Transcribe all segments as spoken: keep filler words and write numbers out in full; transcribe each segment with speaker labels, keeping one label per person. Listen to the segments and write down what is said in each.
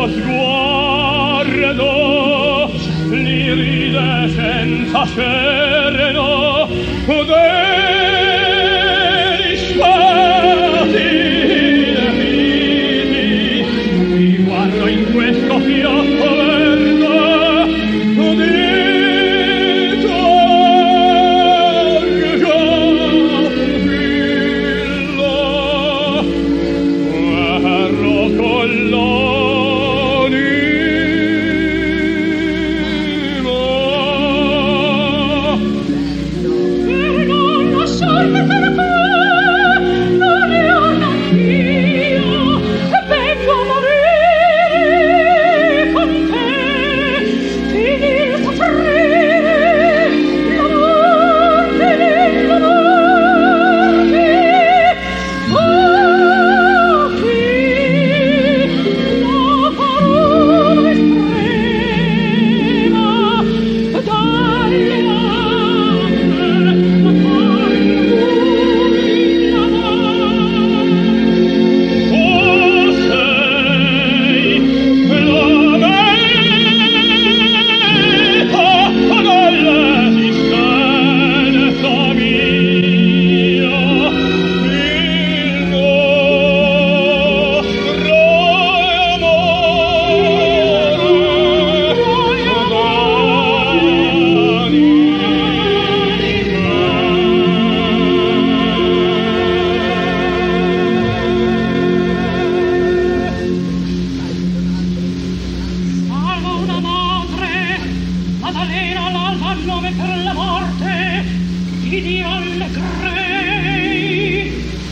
Speaker 1: sguardo li ride senza sereno dei stati nemici mi guardo in questo fiocco verde di Giorgio Villa guerro coll'anima per non lasciarmi per te non io neanch'io vengo a morire con te ti dir soffrire la morte della morte oh chi la parola estrema dalle altre ma poi la tu sei la meta dell'esistenza mia il nostro salvo una madre Maddalena l'alba nome per la morte di Dio alle crei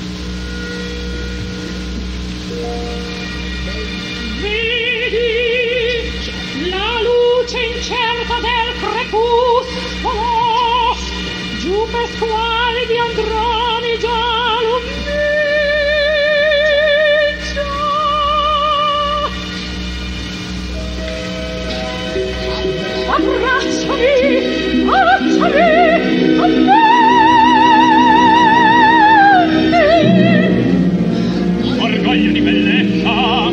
Speaker 1: vedi la luce incerta del crepuscolo giù per squali di androni già lumiccia abbracciami abbracciami ammetti orgoglio di bellezza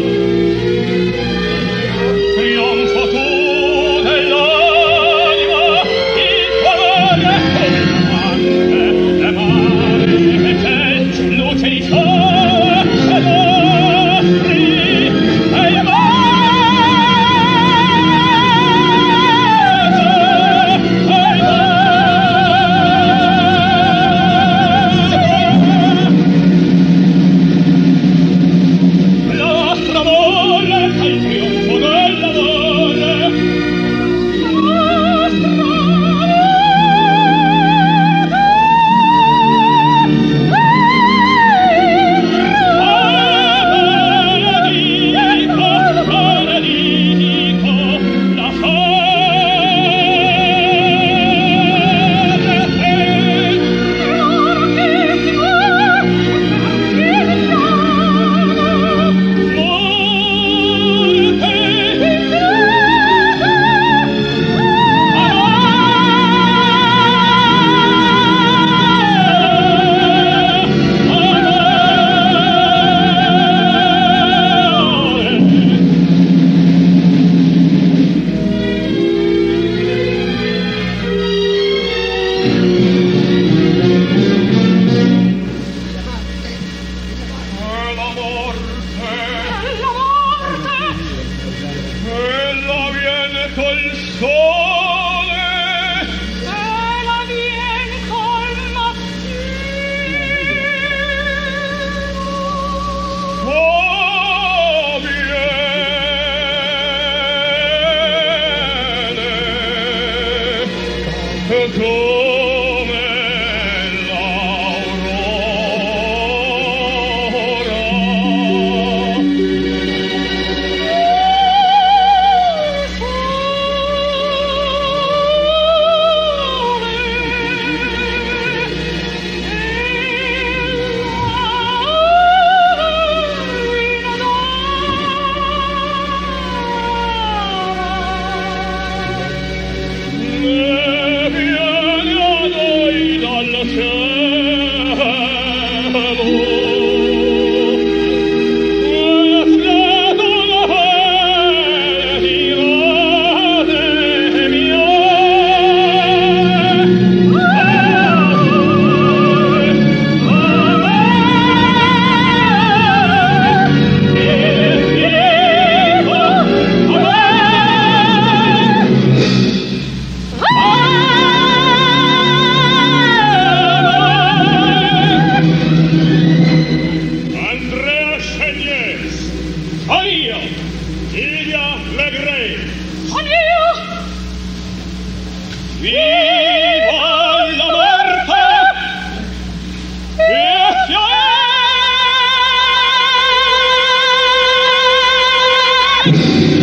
Speaker 1: trionfo tu dell'anima il cuore collante le mani e te luce di sole e nostri e le la nostra amore è il trionfo dell'amore ella viene col sole ella viene col mattino oh viene come l'aurora Hey!